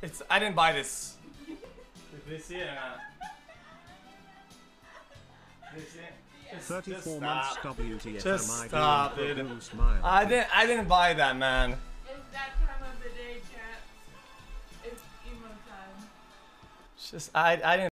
I didn't buy this. Did they see it or not? Did they see it? 34 months WTF. Just am I stop, doing dude. for Boost Mile? I didn't buy that, man. It's that time of the day, chat. It's emo time. It's just I didn't